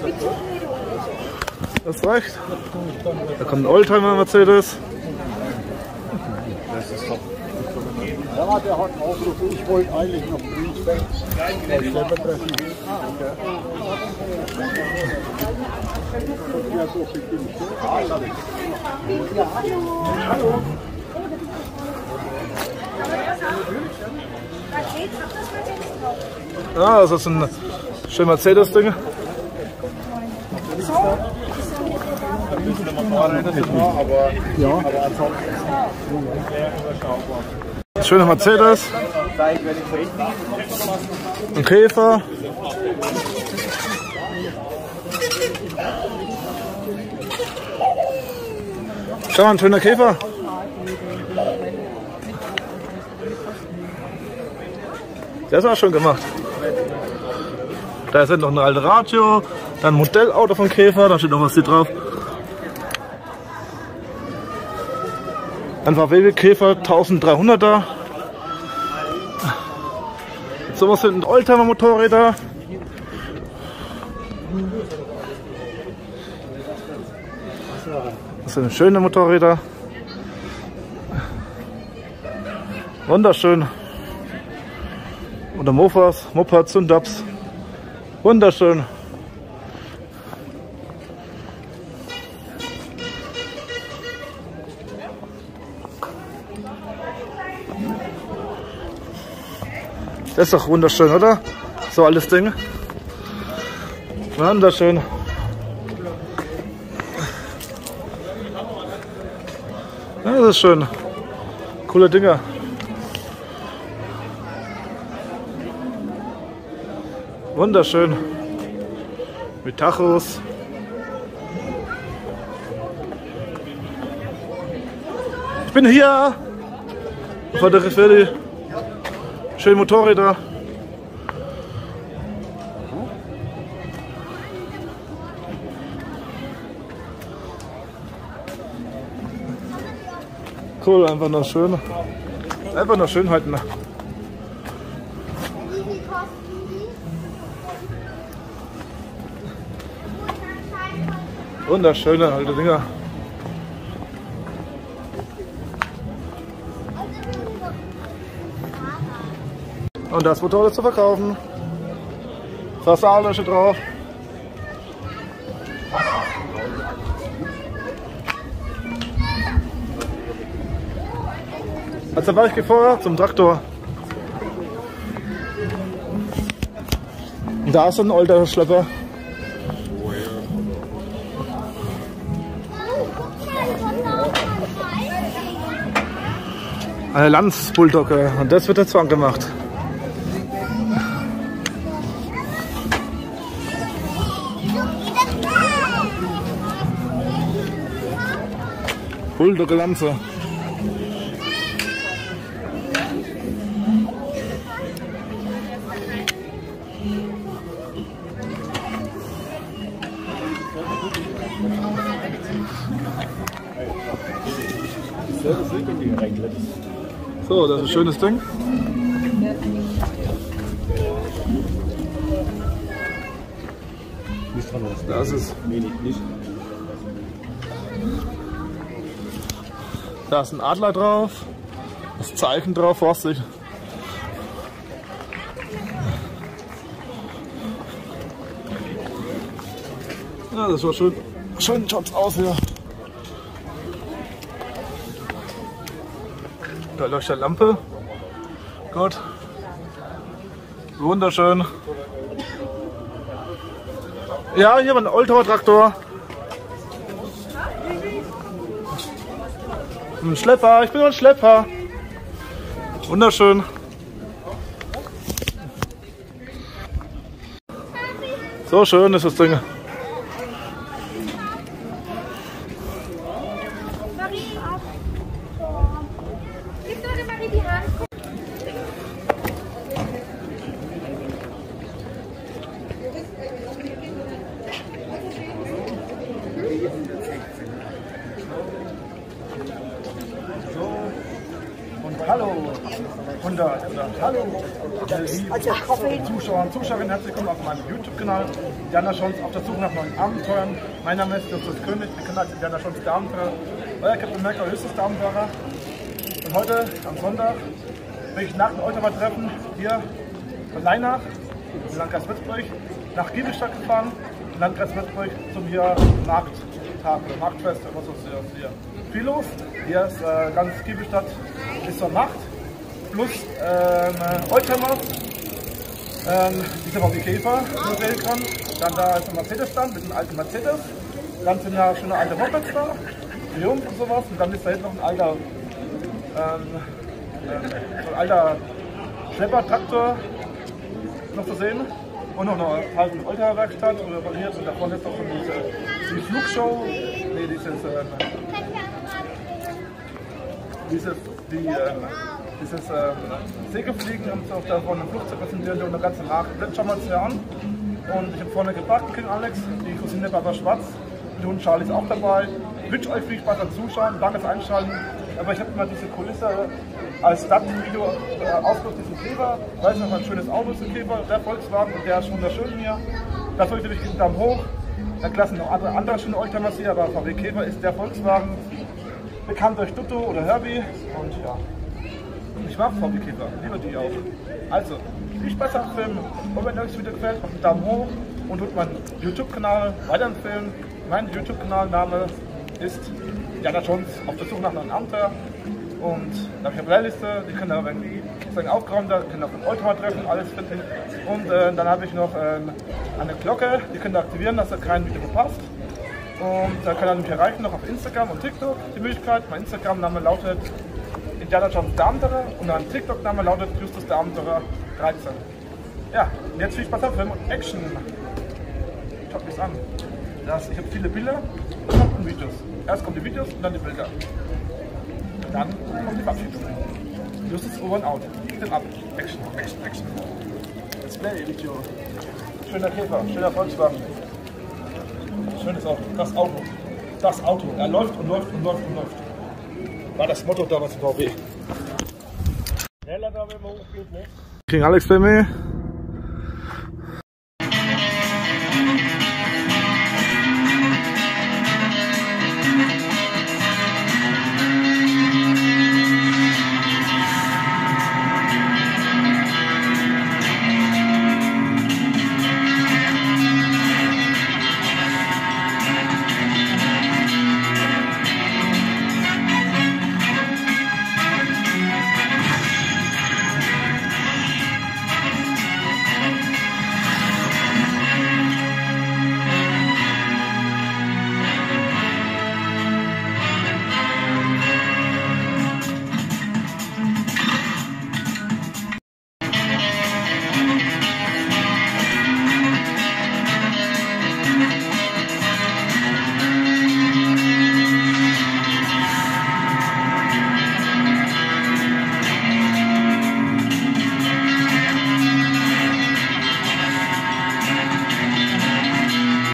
Das reicht. Da kommt ein Oldtimer Mercedes. Das ist top. Ja, der hat einen Aufruf. Ich wollte eigentlich noch Grünstein. Ja, so viel bin ich. Hallo. Ja, das ist ein schönes Mercedes-Ding. Schöner Mercedes. Ein Käfer. Schau mal, ein schöner Käfer. Der ist auch schön gemacht. Da ist noch ein altes Radio, dann ein Modellauto von Käfer, da steht noch was hier drauf. Ein VW Käfer 1300er. So was sind Oldtimer Motorräder. Das sind schöne Motorräder. Wunderschön. Oder Mofas, Mopads und Dubs. Wunderschön. Das ist doch wunderschön, oder? So alles Ding. Wunderschön. Ja, das ist schön. Coole Dinger. Wunderschön. Mit Tachos. Ich bin hier. Vor der Riffelli. Schöne Motorräder. Cool, einfach noch schön. Einfach noch Schönheiten. Wunderschöne alte Dinger. Und das Motorrad ist zu verkaufen. Fassade steht drauf. Also war ich vorher zum Traktor. Und da ist ein alter Schlepper. Eine Lanz-Bulldogge und das wird der Zwang gemacht. Bulldogge Lanze. So, das ist ein schönes Ding. Das ist. Da ist ein Adler drauf. Das Zeichen drauf, Vorsicht. Ja, das war schön. Schön schaut's aus hier. Da leuchtet eine Lampe. Gut. Wunderschön. Ja, hier war ein Oldtimer-Traktor. Ein Schlepper, ich bin ein Schlepper. Wunderschön. So schön ist das Ding. Hallo. Hallo, liebe Zuschauer und Zuschauerinnen, herzlich willkommen auf meinem YouTube-Kanal. Indiana Jones auf der Suche nach neuen Abenteuern. Mein Name ist Justus König, ich bin als Indiana Jones der Abenteurer, euer Captain America, höchstes der Abenteurer. Und heute, am Sonntag, bin ich nach dem Ultramar-Treffen hier von Leinach, im Landkreis Würzburg, nach Giebelstadt gefahren, im Landkreis Würzburg zum hier Markttag oder Marktfest, was ist hier? Viel los, hier ist ganz Giebelstadt bis zur Nacht. Plus Oldtimer, dieser VW Käfer, den man sehen kann. Dann da ist ein Mercedes-Stand mit einem alten Mercedes. Dann sind ja schon alte Mopeds da, Triumph und sowas. Und dann ist da hinten noch ein alter Schlepper-Traktor noch zu sehen. Und noch eine alte Oldtimer-Werkstatt repariert. Und davon ist noch schon diese Flugshow, nee, dieses Segelfliegen haben sie auch da vorne im Flugzeug präsentiert und eine ganze Nacht. Das schauen wir uns ja an. Und ich habe vorne gebracht, King Alex, die Cousine Barbara Schwarz, der Hund Charlie ist auch dabei. Ich wünsche euch viel Spaß beim Zuschauen, danke fürs Einschalten. Aber ich habe mal diese Kulisse als Stadtvideo ausgedrückt, diesen Käfer. Weiß noch, ein schönes Auto ist ein Käfer, der Volkswagen, der ist wunderschön hier. Da sollte ich den Daumen hoch. Dann klassen noch andere schöne Oldtimers hier, aber VW Käfer ist der Volkswagen. Bekannt durch Dutto oder Herbie. Und ja. Ich mag VW Käfer, liebe die auch. Also, viel Spaß am Film. Und wenn euch das Video gefällt, macht einen Daumen hoch und tut meinen YouTube-Kanal weiterempfehlen. Mein YouTube-Kanalname ist Indiana Jones auf der Suche nach einem Abenteuer. Und da habe ich eine Playliste, die könnt ihr sozusagen aufgeräumt, da könnt ihr auf dem Ultramar-Treffen alles finden. Und dann habe ich noch eine Glocke, die könnt ihr aktivieren, dass ihr kein Video verpasst. Und da könnt ihr mich erreichen, noch auf Instagram und TikTok die Möglichkeit. Mein Instagram-Name lautet Indiana Jones der Abenteurer und mein TikTok-Name lautet Justus der Abenteurer 13. Ja, und jetzt viel Spaß am Film und Action. Schaut mich an. Ich habe viele Bilder und Videos. Erst kommen die Videos und dann die Bilder. Und dann kommt die Verabschiedung. Justus over and out. Dann ab. Action, Action, Action. Let's play Video. Schöner Käfer, schöner Volkswagen. Schönes Auto. Das Auto. Das Auto. Er läuft und läuft und läuft und läuft. War das Motto damals im VW. Schneller da, wenn man hochgeht, ne? King Alex Family.